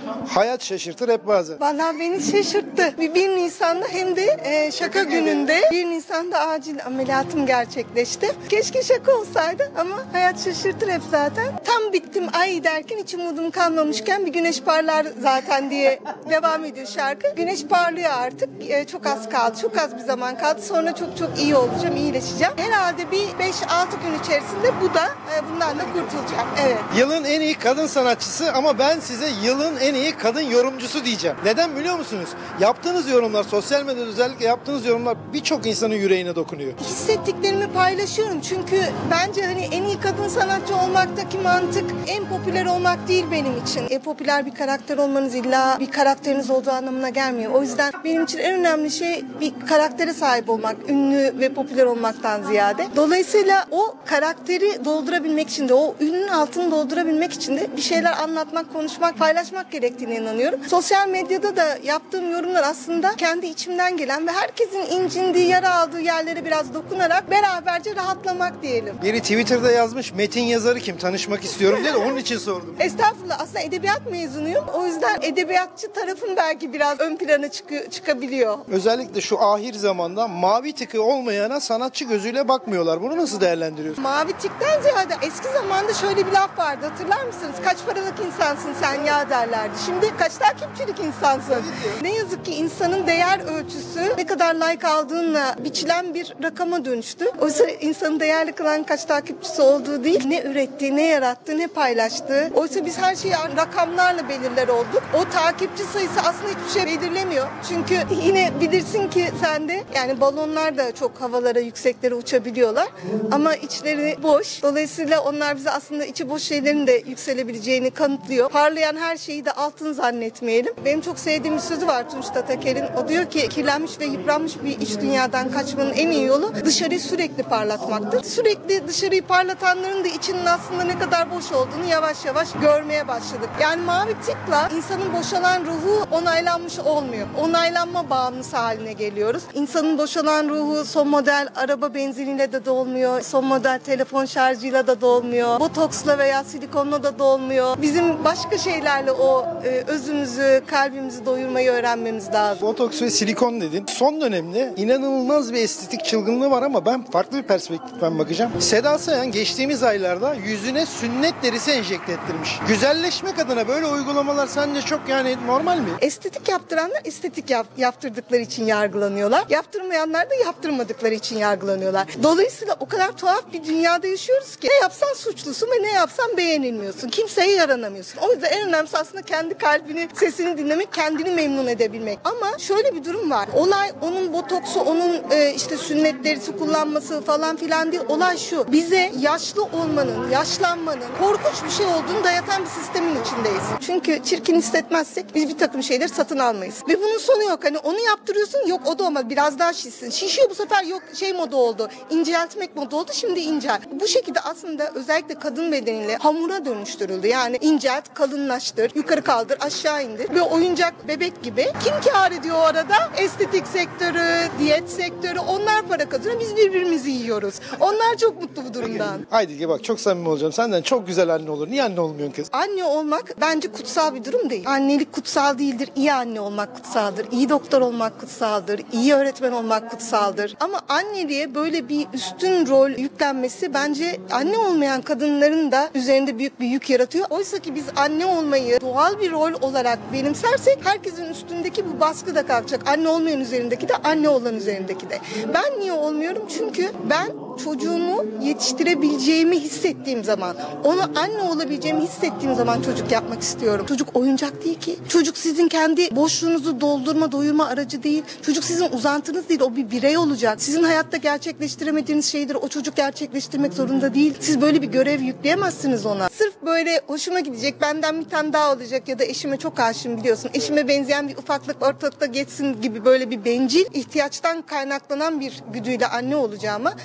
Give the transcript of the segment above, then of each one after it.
Hayat şaşırtır hep bazen. Vallahi beni şaşırttı. 1 Nisan'da hem de şaka gününde 1 Nisan'da acil ameliyatım gerçekleşti. Keşke şaka olsaydı ama hayat şaşırtır hep zaten. Tam bittim ay derken hiç umudum kalmamışken bir güneş parlar zaten diye devam ediyor şarkı. Güneş parlıyor artık. Çok az kaldı. Çok az bir zaman kaldı. Sonra çok çok iyi olacağım, iyileşeceğim. Herhalde bir 5-6 gün içerisinde bundan da kurtulacağım. Evet. Yılın en iyi kadın sanatçısı ama ben size yılın en iyi kadın yorumcusu diyeceğim. Neden biliyor musunuz? Yaptığınız yorumlar, sosyal medyada özellikle yaptığınız yorumlar birçok insanın yüreğine dokunuyor. Hissettiklerimi paylaşıyorum. Çünkü bence hani en iyi kadın sanatçı olmaktaki mantık en popüler olmak değil benim için. Popüler bir karakter olmanız illa bir karakteriniz olduğu anlamına gelmiyor. O yüzden benim için en önemli şey bir karaktere sahip olmak. Ünlü ve popüler olmaktan ziyade. Dolayısıyla o karakteri doldurabilmek için de o ünün altını doldurabilmek için de bir şeyler anlatmak, konuşmak, paylaşmak gerektiğine inanıyorum. Sosyal medyada da yaptığım yorumlar aslında kendi içimden gelen ve herkesin incindiği, yara aldığı yerlere biraz dokunarak beraberce rahatlamak diyelim. Biri Twitter'da yazmış, metin yazarı kim, tanışmak istiyorum diye de onun için sordum. Estağfurullah, aslında edebiyat mezunuyum. O yüzden edebiyatçı tarafım belki biraz ön plana çıkabiliyor. Özellikle şu ahir zamanda mavi tıkı olmayana sanatçı gözüyle bakmıyorlar. Bunu nasıl değerlendiriyorsun? Mavi tikten ziyade eski zamanda şöyle bir laf vardı, hatırlar mısınız? Kaç paralık insansın sen ya derlerdi. Şimdi kaç takipçilik insansın? Ne yazık ki insanın değer ölçüsü ne kadar like aldığınla biçilen bir rakama dönüştü. Oysa insanı değerli kılan kaç takipçisi olduğu değil, ne ürettiği, ne yarattığı, ne paylaştığı. Oysa biz her şeyi rakamlarla belirler olduk. O takipçi sayısı aslında hiçbir şey belirlemiyor. Çünkü yine bilirsin ki sen de yani balonlar da çok havalara, yükseklere uçabiliyorlar. Ama içleri boş. Dolayısıyla onlar bize aslında içi boş şeylerin de yükselebileceğini kanıtlıyor. Parlayan her şeyi de altın zannetmeyelim. Benim çok sevdiğim bir sözü var Tunç Tataker'in. O diyor ki kirlenmiş ve yıpranmış bir iç dünyadan kaçmanın en iyi yolu dışarıyı sürekli parlatmaktır. Sürekli dışarıyı parlatanların da içinin aslında ne kadar boş olduğunu yavaş yavaş görmeye başladık. Yani mavi tıkla insanın boşalan ruhu onaylanmış olmuyor. Onaylanma bağımlısı haline geliyoruz. İnsanın boşalan ruhu son model araba benziniyle de dolmuyor. Son model telefon şarjıyla da dolmuyor. Botoksla veya silikonla da dolmuyor. Bizim başka şeylerle o özümüzü, kalbimizi doyurmayı öğrenmemiz lazım. Botoks ve silikon dedin. Son dönemde inanılmaz bir estetik çılgınlığı var ama ben farklı bir perspektiften bakacağım. Seda Sayan geçtiğimiz aylarda yüzüne sünnet derisi enjekte ettirmiş. Güzelleşmek adına böyle uygulamalar sence çok yani normal mi? Estetik yaptıranlar estetik yaptırdıkları için yargılanıyorlar. Yaptırmayanlar da yaptırmadıkları için yargılanıyorlar. Dolayısıyla o kadar tuhaf bir dünyada yaşıyoruz ki ne yapsan suçlusun ve ne yapsan beğenilmiyorsun. Kimseye yaranamıyorsun. O yüzden en önemlisi aslında kendi kalbini, sesini dinlemek, kendini memnun edebilmek. Ama şöyle bir durum var. Olay onun botoksu, onun işte sünnet derisi kullanması falan filan değil. Olay şu. Bize yaşlı olmanın, yaşlanmanın korkunç bir şey olduğunu dayatan bir sistemin içindeyiz. Çünkü çirkin hissetmezsek biz bir takım şeyleri satın almayız. Ve bunun sonu yok. Hani onu yaptırıyorsun, yok o da olmaz. Biraz daha şişsin. Şişiyor bu sefer, yok şey moda oldu. İnceltmek moda oldu. Şimdi incel. Bu şekilde aslında özellikle kadın bedeniyle hamura dönüştürüldü. Yani incelt, kalınlaştır, yukarı kaldır, aşağı indir. Ve oyuncak bebek gibi. Kim kâr ediyor o arada? Estetik sektörü, diyet sektörü. Onlar para kazanıyor. Biz birbirimizi yiyoruz. Onlar çok mutlu bu durumdan. Haydi bak çok samimi olacağım. Senden çok güzel anne olur. Niye anne olmuyorsun kız? Anne olmak bence kutsal bir durum değil. Annelik kutsal değildir. İyi anne olmak kutsaldır. İyi doktor olmak kutsaldır. İyi öğretmen olmak kutsaldır. Ama anneliğe böyle bir üstün rol yüklenmesi bence anne olmayan kadınların da üzerinde büyük bir yük yaratıyor. Oysa ki biz anne olmayı doğal bir rol olarak benimsersek herkesin üstündeki bu baskı da kalkacak. Anne olmayan üzerindeki de, anne olan üzerindeki de. Ben niye olmuyorum? Çünkü ben çocuğumu yetiştirebileceğimi hissettiğim zaman, ona anne olabileceğimi hissettiğim zaman çocuk yapmak istiyorum. Çocuk oyuncak değil ki. Çocuk sizin kendi boşluğunuzu doldurma, doyurma aracı değil. Çocuk sizin uzantınız değil. O bir birey olacak. Sizin hayatta gerçekleştiremediğiniz şeyleri o çocuk gerçekleştirmek zorunda değil. Siz böyle bir görev yükleyemezsiniz ona. Sırf böyle hoşuma gidecek, benden bir tane daha olacak ya da eşime çok aşığım biliyorsun. Eşime benzeyen bir ufaklık ortalıkta geçsin gibi böyle bir bencil ihtiyaçtan kaynaklanan bir güdüyle anne olacağıma gerçekten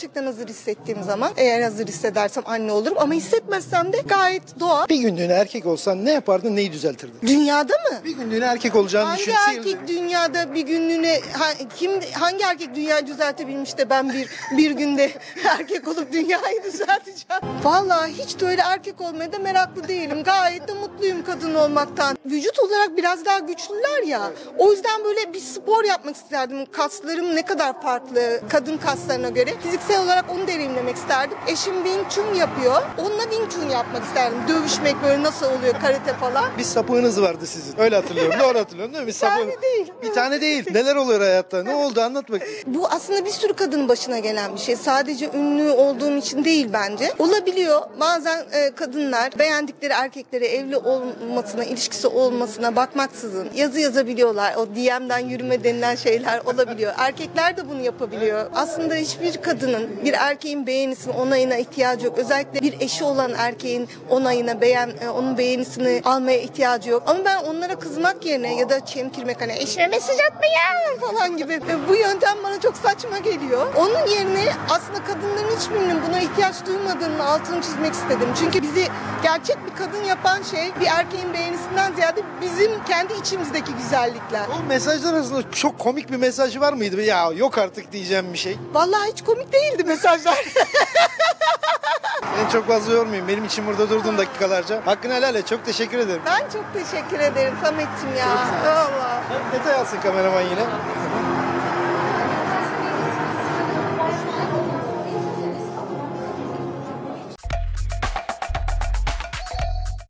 Gerçekten hazır hissettiğim zaman, eğer hazır hissedersem anne olurum ama hissetmezsem de gayet doğal. Bir günlüğüne erkek olsan ne yapardın, neyi düzeltirdin? Dünyada mı? Bir günlüğüne erkek olacağını Hangi düşün. erkek dünyada bir günlüğüne hangi erkek dünyayı düzeltebilmiş de ben bir günde erkek olup dünyayı düzelteceğim? Vallahi hiç de öyle erkek olmaya da meraklı değilim. Gayet de mutluyum kadın olmaktan. Vücut olarak biraz daha güçlüler ya. O yüzden böyle bir spor yapmak isterdim. Kaslarım ne kadar farklı kadın kaslarına göre. Fiziksel olarak onu deneyimlemek isterdim. Eşim Wing Chun yapıyor. Onunla Wing Chun yapmak isterdim. Dövüşmek böyle nasıl oluyor, karate falan. Bir sapığınız vardı sizin. Öyle hatırlıyorum. Doğru hatırlıyorum değil mi? Bir tane değil. Bir tane değil. Neler oluyor hayatta? Ne oldu? Anlat bakayım. Bu aslında bir sürü kadının başına gelen bir şey. Sadece ünlü olduğum için değil bence. Olabiliyor. Bazen kadınlar beğendikleri erkeklere evli olmasına, ilişkisi olmasına bakmaksızın yazı yazabiliyorlar. O DM'den yürüme denilen şeyler olabiliyor. Erkekler de bunu yapabiliyor. Aslında hiçbir kadının bir erkeğin beğenisine, onayına ihtiyacı yok. Özellikle bir eşi olan erkeğin onayına, onun beğenisini almaya ihtiyacı yok. Ama ben onlara kızmak yerine ya da çemkirmek, hani eşime mesaj atma ya falan gibi, bu yöntem bana çok saçma geliyor. Onun yerine aslında kadınların hiçbirinin buna ihtiyaç duymadığının altını çizmek istedim. Çünkü bizi gerçek bir kadın yapan şey bir erkeğin beğenisinden ziyade bizim kendi içimizdeki güzellikler. O mesajlar arasında çok komik bir mesaj var mıydı? Ya yok artık diyeceğim bir şey. Vallahi hiç komik değildi mesajlar. Ben çok fazla yormayayım. Benim için burada durdun dakikalarca. Hakkını helal et. Çok teşekkür ederim. Ben çok teşekkür ederim Samet'ciğim ya. Allah. Detay alsın kameraman yine.